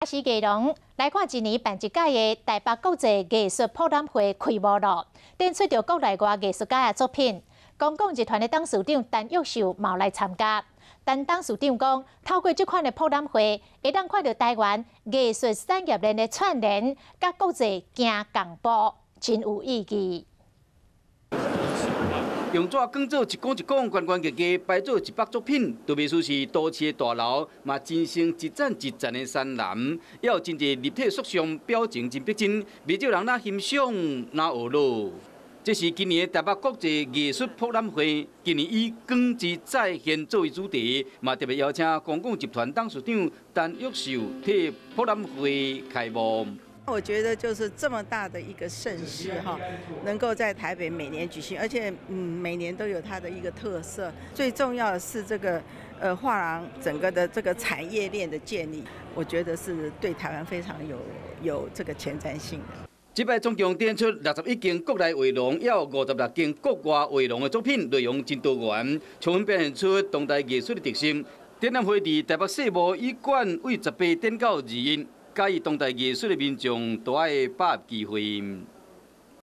是艺农来看今年办一届的台北国际艺术博览会开幕了，展出着国内外艺术家的作品。公共集团的董事长陈玉秀嘛来参加。陈董事长讲，透过这款的博览会，会当看到台湾艺术产业链的串联，甲国际行共步，真有意义。 用纸卷做一讲一讲，关关结结摆做100作品，都袂输是都市的大楼，嘛真成一层一层的山峦，也有真侪立体塑像，表情真逼真，未少人哪欣赏哪学乐。这是今年的台北国际艺术博览会，今年以光之再现作为主题，嘛特别邀请公共集团董事长陈玉秀替博览会开幕。 我觉得就是这么大的一个盛事哈，能够在台北每年举行，而且每年都有它的一个特色。最重要的是这个画廊整个的这个产业链的建立，我觉得是对台湾非常有这个前瞻性的。 这摆总共展出61件国内画廊，也有56件国外画廊的作品，内容真多元，充分表现出当代艺术的特色。展览会伫台北世贸医馆为18点到21。 介意当代艺术的民众都爱把握机会。